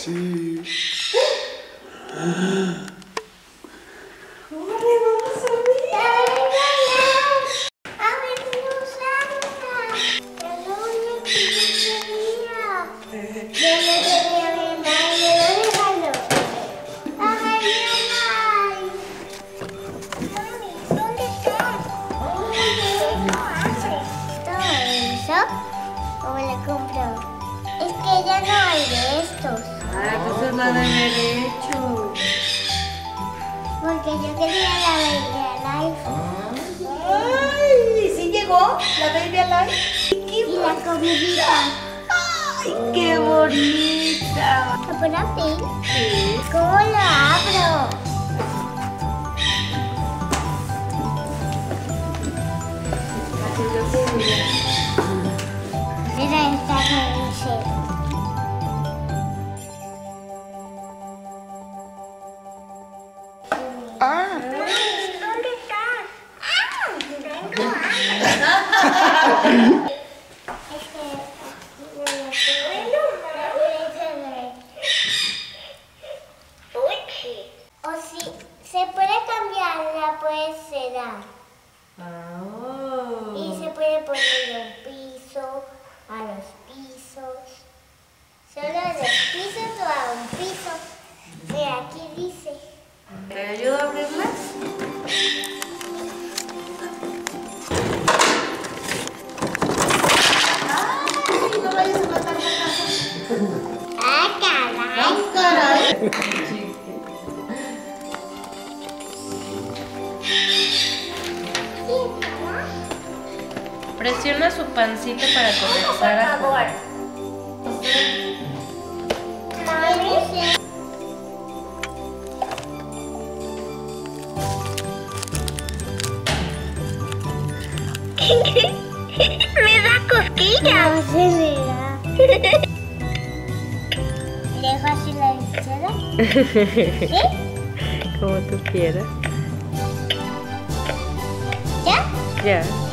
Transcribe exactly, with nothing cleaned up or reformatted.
Sí. ¿Cómo le compro? Es que ya no hay de estos. Ah, entonces la de derecho. Porque yo quería la Baby Alive. Ay, ¿sí llegó la Baby Alive? Y la comidita. Ay, qué bonita. ¿Lo puedo abrir? Sí. ¿Cómo lo abro? Mira esta camiseta. Ah. ¿Dónde estás? ¡Ah! Vengo. O si se puede cambiar, la puedes cerrar. Oh. Y se puede poner un piso, a los pisos. Solo a los pisos o a un piso. Mira, aquí dice. ¿Te ayudo a abrirla? ¡Ay! No vayas a matar la casa. ¡Ah, caray! ¡Ay, caray! Presiona su pancita para comenzar a comer. Me da cosquillas. No se me da. ¿Le dejo así la izquierda? ¿Sí? Como tú quieras. ¿Ya? Ya.